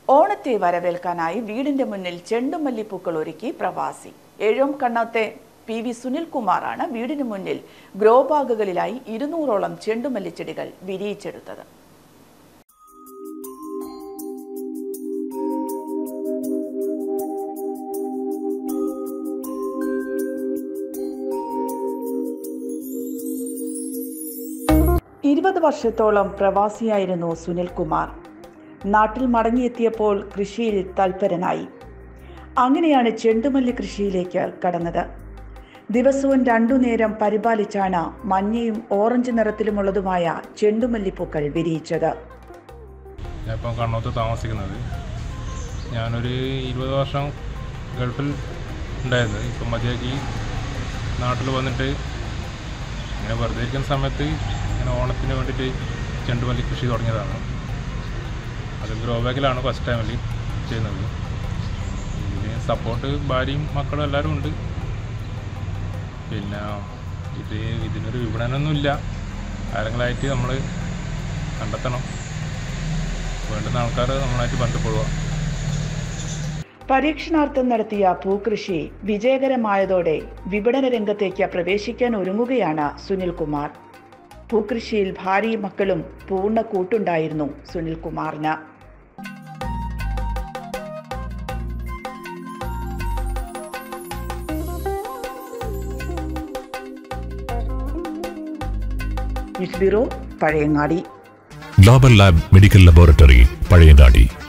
ഓണത്തെ വരവേൽക്കാനായി വീടിന്റെ മുന്നിൽ ചെണ്ടുമല്ലിപ്പൂക്കൾ ഒരുക്കി പ്രവാസി. ഏഴോംകണ്ണത്തെ PV സുനിൽകുമാറാണ് വീടിന് മുന്നിൽ ഗ്രോ ബാഗുകളിലായി 200ഓളം ചെണ്ടുമല്ലിച്ചെടികൾ വിരിയിച്ചെടുത്തത്. വർഷത്തോളം പ്രവാസിയായിരുന്നു സുനിൽകുമാർ. നാട്ടിൽ മടങ്ങിയെത്തിയപ്പോൾ കൃഷിയിൽ തൽപരനായി. അങ്ങനെയാണ് ചെണ്ടുമല്ലി കൃഷിയിലേക്ക് കടന്നത്. ദിവസവും 2 നേരം പരിപാലിച്ചാണ് മഞ്ഞയും ഓറഞ്ച് നിറത്തിലുമുള്ളതുമായ ചെണ്ടുമല്ലിപ്പൂക്കൾ വിരിയിച്ചത്. ഞാനിപ്പോൾ കണ്ണൂത്ത് താമസിക്കുന്നത്. ഞാനൊരു 20 വർഷം ഗൾഫിൽ ഉണ്ടായിരുന്നു. ഇപ്പം മതിയാക്കി നാട്ടിൽ വന്നിട്ട് ഇങ്ങനെ വെറുതെ ഇരിക്കുന്ന സമയത്ത് ഇങ്ങനെ ഓണത്തിന് വേണ്ടിയിട്ട് ചെണ്ടുമല്ലി കൃഷി തുടങ്ങിയതാണ്. അത് ഗ്രോ ബാഗിലാണ് ഫസ്റ്റ് ടൈമിൽ ചെയ്യുന്നത്. ഇതിന് സപ്പോർട്ട് ഭാര്യയും മക്കളും എല്ലാവരും ഉണ്ട്. പിന്നെ ഇതിനൊരു വിപണനമൊന്നുമില്ല. ആരെങ്കിലായിട്ട് നമ്മൾ കണ്ടെത്തണം. വേണ്ടുന്ന ആൾക്കാർ നമ്മളായിട്ട് ബന്ധപ്പെടുക. പരീക്ഷണാർത്ഥം നടത്തിയ പൂക്കൃഷി വിജയകരമായതോടെ വിപണന രംഗത്തേക്ക് പ്രവേശിക്കാൻ ഒരുങ്ങുകയാണ് സുനിൽകുമാർ. പൂക്കൃഷിയിൽ ഭാര്യയും മക്കളും പൂർണ്ണ കൂട്ടുണ്ടായിരുന്നു സുനിൽകുമാറിന്. News bureau, Pazhayangadi. Global lab medical laboratory, Pazhayangadi.